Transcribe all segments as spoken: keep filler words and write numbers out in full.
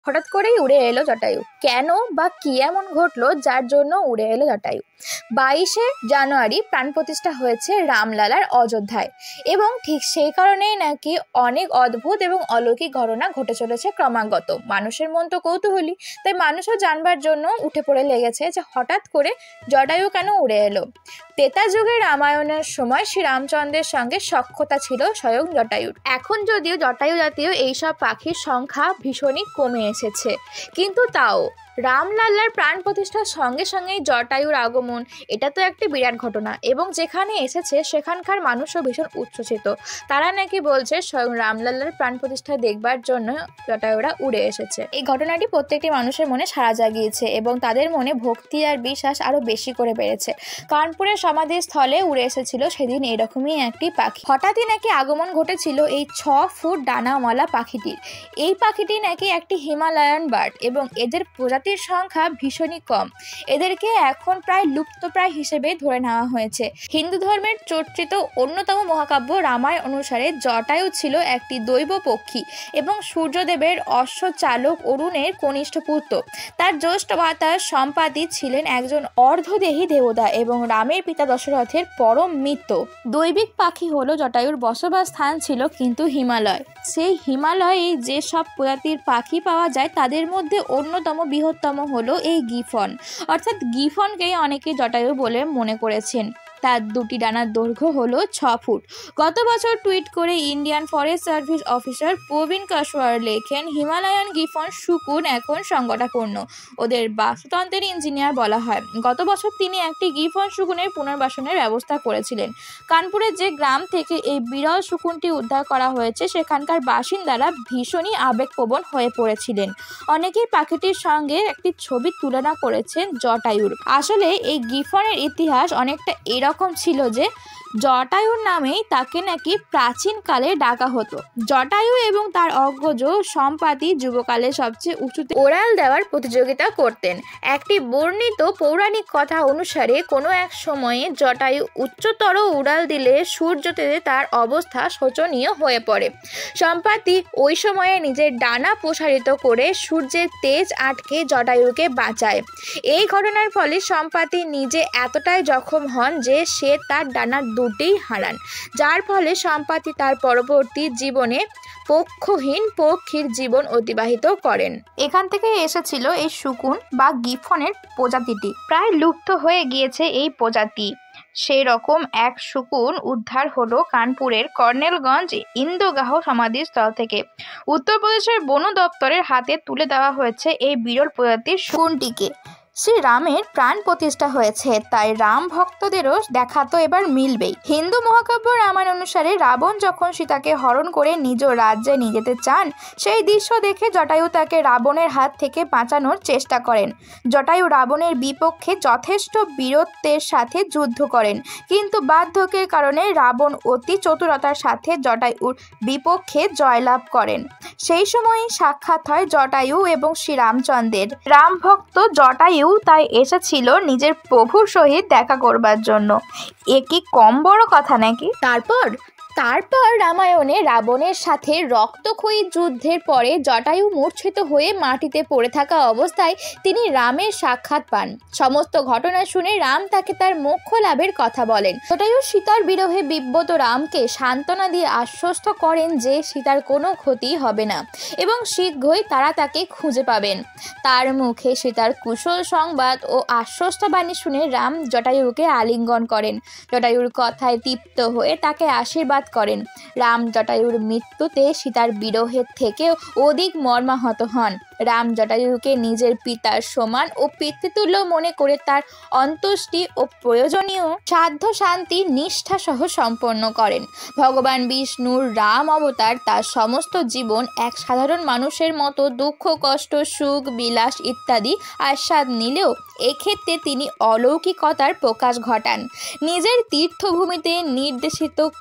হঠাৎ করেই উড়ে এলো জটায়ু। কেন বা কি এমন ঘটলো যার জন্য উড়ে এলো জটায়ু? বাইশে জানুয়ারি প্রাণ প্রতিষ্ঠা হয়েছে রামলালার অযোধ্যায়, এবং ঠিক সেই কারণেই নাকি অনেক অদ্ভুত এবং অলৌকিক ঘটনা ঘটে চলেছে ক্রমাগত। মানুষের মন তো কৌতূহলী, তাই মানুষও জানবার জন্য উঠে পড়ে লেগেছে যে হঠাৎ করে জটায়ু কেন উড়ে এলো। ত্রেতা যুগের রামায়ণের সময় শ্রী রামচন্দ্রের সঙ্গে সখ্যতা ছিল স্বয়ং জটায়ুর। এখন যদিও জটায়ু জাতীয় এইসব পাখির সংখ্যা ভীষণই কমে এসেছে, কিন্তু তাও রামলালার প্রাণ প্রতিষ্ঠার সঙ্গে সঙ্গেই জটায়ুর আগমন, এটা তো একটি বিরাট ঘটনা। এবং যেখানে এসেছে সেখানকার মানুষও ভীষণ উচ্ছ্বসিত। তারা নাকি বলছে স্বয়ং রামলালার প্রাণ প্রতিষ্ঠা দেখবার জন্য জটায়ুরা উড়ে এসেছে। এই ঘটনাটি প্রত্যেকটি মানুষের মনে সাড়া জাগিয়েছে এবং তাদের মনে ভক্তি আর বিশ্বাস আরো বেশি করে বেড়েছে। কানপুরের সমাধিস্থলে উড়ে এসেছিল সেদিন এরকমই একটি পাখি। হঠাৎই নাকি আগমন ঘটেছিল এই ছ ফুট ডানাওয়ালা পাখিটির। এই পাখিটি নাকি একটি হিমালয়ান বার্ড এবং এদের প্রজাতির সংখ্যা ভীষণই কম। এদেরকে এখন প্রায় লুপ্তপ্রায় হিসেবে ধরে নেওয়া হয়েছে। হিন্দু ধর্মের চর্চিত অন্যতম মহাকাব্য রামায়ণ অনুসারে জটায়ু ছিল একটি দৈব পক্ষী এবং সূর্যদেবের অশ্বচালক অরুণের কনিষ্ঠ পুত্র। তার জ্যেষ্ঠ ভ্রাতা সম্পাতি ছিলেন একজন অর্ধদেহী দেবতা এবং রামের পিতা দশরথের পরম মিত্র। দৈবিক পাখি হলো জটায়ুর বসবাস স্থান ছিল কিন্তু হিমালয়। সেই হিমালয়ে যে সব প্রজাতির পাখি পাওয়া যায় তাদের মধ্যে অন্যতম বৃহত্তম হলো এই গিফন, অর্থাৎ গিফনকেই অনেকে জটায়ু বলে মনে করেছেন। তার দুটি ডানার দৈর্ঘ্য হলো ছ ফুট। গত বছর টুইট করে Indian forest service officer Praveen Kaswan লেখেন, হিমালয়ান গিফন শকুন এখন সংকটাপন্ন, ওদের বাস্তুতন্ত্রের ইঞ্জিনিয়ার বলা হয়। গত বছর তিনি একটি গিফন শকুনের পুনর্বাসনের ব্যবস্থা করেছিলেন। কানপুরের যে গ্রাম থেকে এই বিরল শকুনটি উদ্ধার করা হয়েছে সেখানকার বাসিন্দারা ভীষণই আবেগপ্রবণ হয়ে পড়েছিলেন। অনেকেই পাখিটির সঙ্গে একটি ছবি তুলনা করেছেন জটায়ুর। আসলে এই গিফনের ইতিহাস অনেকটা এরকম এরকম ছিল যে জটায়ুর নামেই তাকে নাকি প্রাচীনকালে ডাকা হতো। জটায়ু এবং তার অগ্রজ সম্পাতি যুবকালে সবচেয়ে উঁচুতে ওড়াল দেওয়ার প্রতিযোগিতা করতেন। একটি বর্ণিত পৌরাণিক কথা অনুসারে কোনো এক সময়ে জটায়ু উচ্চতর উড়াল দিলে সূর্যতে তার অবস্থা শোচনীয় হয়ে পড়ে। সম্পাতি ওই সময়ে নিজের ডানা প্রসারিত করে সূর্যের তেজ আটকে জটায়ুকে বাঁচায়। এই ঘটনার ফলে সম্পাতি নিজে এতটাই জখম হন যে সে তার ডানার দুটিই হারান, যার ফলে সম্পাতি তার পরবর্তী জীবনে পক্ষহীন পক্ষীর জীবন অতিবাহিত করেন। এখান থেকে এসেছিল এই শকুন বা গিফনের প্রজাতিটি। প্রায় লুপ্ত হয়ে গিয়েছে এই প্রজাতি। সেই রকম এক শকুন উদ্ধার হলো কানপুরের কর্নেলগঞ্জ ইন্দোগাহ সমাধিস্থল থেকে। উত্তরপ্রদেশের বন দপ্তরের হাতে তুলে দেওয়া হয়েছে এই বিরল প্রজাতির শকুনটিকে। শ্রী রামের প্রাণ প্রতিষ্ঠা হয়েছে, তাই রাম ভক্তদেরও দেখা তো এবার মিলবেই। হিন্দু মহাকাব্য রামায়ণ অনুসারে রাবণ যখন সীতাকে হরণ করে নিজ রাজ্যে নিয়ে যেতে চান, সেই দৃশ্য দেখে জটায়ু তাকে রাবণের হাত থেকে বাঁচানোর চেষ্টা করেন। জটায়ু রাবণের বিপক্ষে যথেষ্ট বীরত্বের সাথে যুদ্ধ করেন, কিন্তু বার্ধক্যের কারণে রাবণ অতি চতুরতার সাথে জটায়ুর বিপক্ষে জয়লাভ করেন। সেই সময়ই সাক্ষাৎ হয় জটায়ু এবং শ্রীরামচন্দ্রের। রাম ভক্ত জটায়ু তাই এসেছিল নিজের প্রভুর সহিত দেখা করবার জন্য। এ কি কম বড় কথা নাকি? তারপর তারপর রামায়ণে রাবণের সাথে রক্তক্ষয়ী যুদ্ধের পরে জটায়ু মূর্ছিত হয়ে মাটিতে পড়ে থাকা অবস্থায় তিনি রামের সাক্ষাৎ পান। সমস্ত ঘটনা শুনে রাম তাকে তার মোক্ষ লাভের কথা বলেন। জটায়ু সীতার বিরহে বিব্রত রামকে সান্ত্বনা দিয়ে আশ্বস্ত করেন যে সীতার কোনো ক্ষতি হবে না এবং শীঘ্রই তারা তাকে খুঁজে পাবেন। তার মুখে সীতার কুশল সংবাদ ও আশ্বস্তবাণী শুনে রাম জটায়ুকে আলিঙ্গন করেন। জটায়ুর কথায় তৃপ্ত হয়ে তাকে আশীর্বাদ করেন। রাম জটায়ুর মৃত্যুতে সীতার বিরহের থেকেও অধিক মর্মাহত হন। রাম জটায়ুকে নিজের পিতার সমান ও পিতৃতুল্য মনে করে তার অন্ত্যেষ্টি ও প্রয়োজনীয় সাধ্য শান্তি নিষ্ঠা সহ সম্পন্ন করেন। ভগবান বিষ্ণুর রাম অবতার তার সমস্ত জীবন এক সাধারণ মানুষের মতো দুঃখ কষ্ট সুখ বিলাস ইত্যাদি আস্বাদ নিলেও এক্ষেত্রে তিনি অলৌকিকতার প্রকাশ ঘটান। নিজের তীর্থভূমিতে নির্দেশিত করে তিনি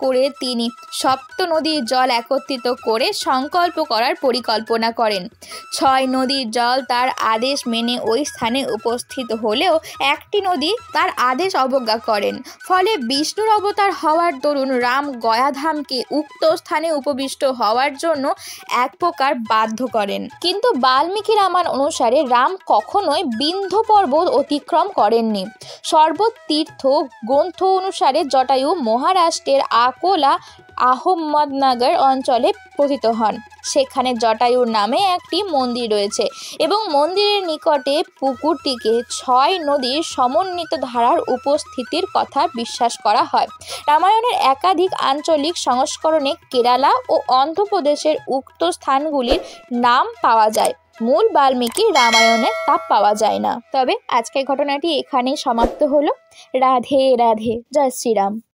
তিনি সপ্ত নদীর জল একত্রিত করে সংকল্প করার পরিকল্পনা করেন। ছয় নদীর জল তার আদেশ মেনে ওই স্থানে উপস্থিত হলেও একটি নদী তার আদেশ অবজ্ঞা করেন। ফলে বিষ্ণুর অবতার হওয়ার দরুন রাম গয়াধামকে উক্ত স্থানে উপবিষ্ট হওয়ার জন্য এক প্রকার বাধ্য করেন। কিন্তু বাল্মীকি রামায়ণ অনুসারে রাম কখনোই বিন্ধ্য পর্বত অতিক্রম করেননি। সর্বতীর্থ গ্রন্থ অনুসারে জটায়ু মহারাষ্ট্রের আকোলা আহমদনগর অঞ্চলে পতিত হন। সেখানে জটায়ুর নামে একটি মন্দির রয়েছে এবং মন্দিরের নিকটে পুকুরটিকে ছয় নদীর সমন্বিত ধারার উপস্থিতির কথা বিশ্বাস করা হয়। রামায়ণের একাধিক আঞ্চলিক সংস্করণে কেরালা ও অন্ধ্রপ্রদেশের উক্ত স্থানগুলির নাম পাওয়া যায়, মূল বাল্মীকি রামায়ণে তা পাওয়া যায় না। তবে আজকের ঘটনাটি এখানেই সমাপ্ত হলো। রাধে রাধে, জয় শ্রীরাম।